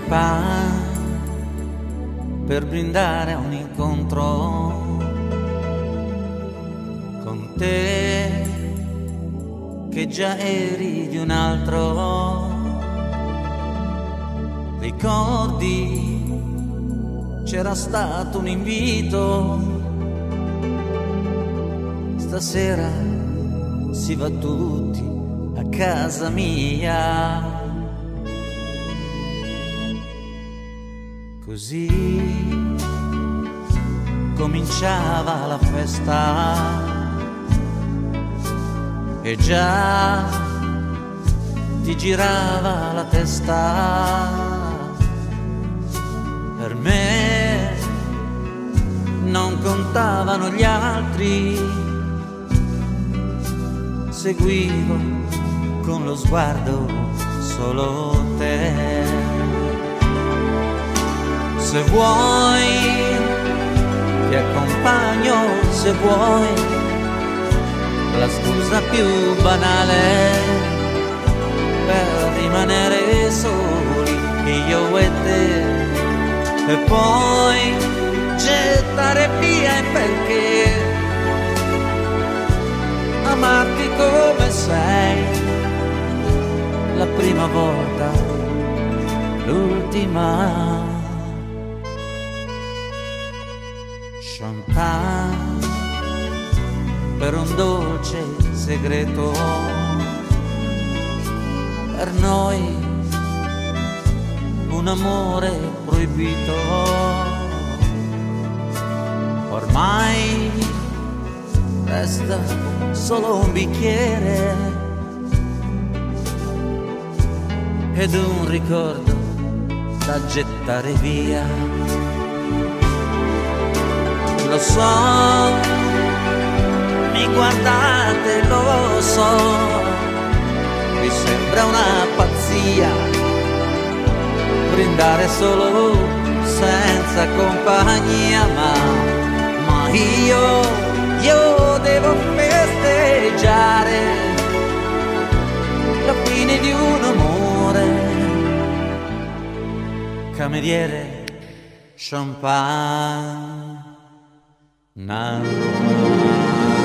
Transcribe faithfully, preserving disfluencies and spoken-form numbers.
champagne per brindare a un incontro con te, che già eri di un altro. Ricordi, c'era stato un invito, stasera si va tutti a casa mia. Così cominciava la festa e già ti girava la testa. Per me non contavano gli altri, seguivo con lo sguardo solo te. Se vuoi ti accompagno, se vuoi, la scusa più banale per rimanere soli io e te, e poi gettare via il perché, amarti come sei, la prima volta, l'ultima. Champagne per un dolce segreto, per noi un amore proibito. Ormai resta solo un bicchiere ed un ricordo da gettare via. Lo so, mi guardate, lo so, vi sembra una pazzia brindare solo senza compagnia, ma, ma io, io devo festeggiare la fine di un amore. Cameriere, champagne. Na, na, na.